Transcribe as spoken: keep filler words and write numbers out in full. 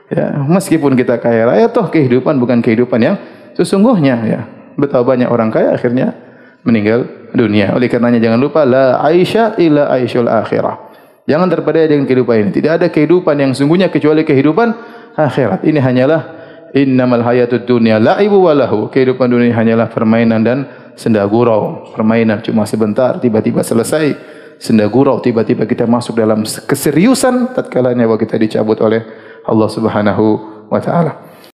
Ya, meskipun kita kaya raya, toh kehidupan bukan kehidupan yang sesungguhnya. Ya, betapa banyak orang kaya akhirnya meninggal dunia. Oleh karenanya jangan lupa la aisha illa aishul akhirah. Jangan terpedaya dengan kehidupan ini. Tidak ada kehidupan yang sungguhnya kecuali kehidupan akhirat. Ini hanyalah innamal hayatud dunya la'ibu wa lahu. Kehidupan dunia hanyalah permainan dan senda gurau. Permainan cuma sebentar, tiba-tiba selesai. Senda gurau, tiba-tiba kita masuk dalam keseriusan tatkala nyawa kita dicabut oleh Allah Subhanahu wa taala.